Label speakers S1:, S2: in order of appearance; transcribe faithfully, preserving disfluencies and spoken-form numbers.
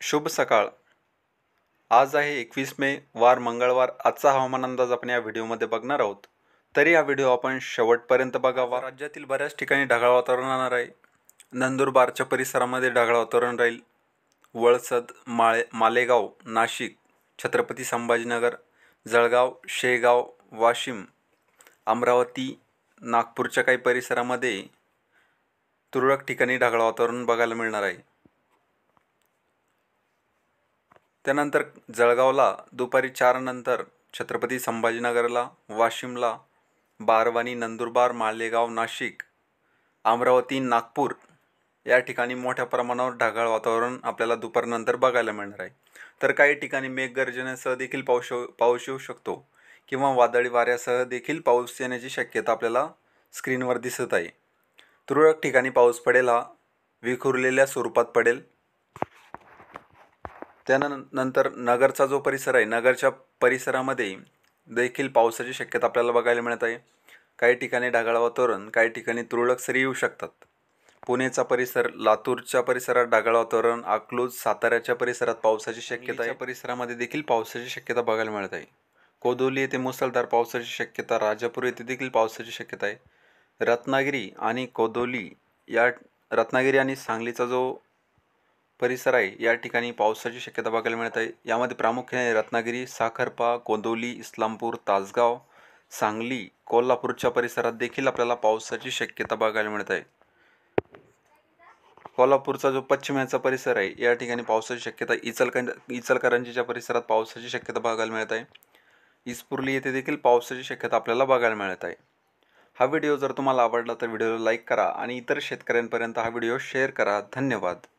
S1: शुभ सकाळ. आज आहे एकवीस मे, वार मंगळवार. आजचा हवामान अंदाज आपण या व्हिडिओमध्ये बघणार आहोत. तरी हा व्हिडिओ आपण शेवटपर्यंत बघावा. राज्यातील बऱ्याच ठिकाणी ढगाळ वातावरण राहणार आहे. नंदुरबारच्या परिसरामध्ये ढगाळ वातावरण राहील. वळसद, माळे मालेगाव, नाशिक, छत्रपती संभाजीनगर, जळगाव, शेगाव, वाशिम, अमरावती, नागपूरच्या काही परिसरामध्ये तुरळक ठिकाणी ढगाळ वातावरण बघायला मिळणार आहे. त्यानंतर जळगावला दुपारी चार नंतर, छत्रपती संभाजीनगरला, वाशिमला, बारवानी, नंदुरबार, मालेगाव, नाशिक, अमरावती, नागपूर या ठिकाणी मोठ्या प्रमाणावर ढगाळ वातावरण आपल्याला दुपारनंतर बघायला मिळणार आहे. तर काही ठिकाणी मेघगर्जनेसह देखील पाऊस पाऊस येऊ शकतो किंवा वादळी वाऱ्यासह देखील पाऊस येण्याची शक्यता आपल्याला स्क्रीनवर दिसत आहे. तुरळक ठिकाणी पाऊस पडेल, हा विखुरलेल्या स्वरूपात पडेल. त्यानंतर नगरचा जो परिसर आहे, नगरच्या परिसरामध्ये देखील पावसाची शक्यता आपल्याला बघायला मिळत आहे. काही ठिकाणी ढगाळ वातावरण, काही ठिकाणी तुरळक सरी येऊ शकतात. पुणेचा परिसर, लातूरच्या परिसरात ढगाळ वातावरण, अकलूज, साताऱ्याच्या परिसरात पावसाची शक्यता आहे. परिसरामध्ये देखील पावसाची शक्यता बघायला मिळत आहे. कोदोली येथे मुसळधार पावसाची शक्यता, राजापूर येथे देखील पावसाची शक्यता आहे. रत्नागिरी आणि कोदोली या रत्नागिरी आणि सांगलीचा जो परिसर आहे, या ठिकाणी पावसाची शक्यता बघायला मिळत आहे. यामध्ये प्रामुख्याने रत्नागिरी, साखरपा, कोंदोली, इस्लामपूर, तासगाव, सांगली, कोल्हापूरच्या परिसरात देखील आपल्याला पावसाची शक्यता बघायला मिळत आहे. कोल्हापूरचा जो पश्चिमेचा परिसर आहे, या ठिकाणी पावसाची शक्यता, इचलकरंज इचलकरंजीच्या परिसरात पावसाची शक्यता बघायला मिळत आहे. इस्पुर्ली येथे देखील पावसाची शक्यता आपल्याला बघायला मिळत आहे. हा व्हिडिओ जर तुम्हाला आवडला तर व्हिडिओला लाईक करा आणि इतर शेतकऱ्यांपर्यंत हा व्हिडिओ शेअर करा. धन्यवाद.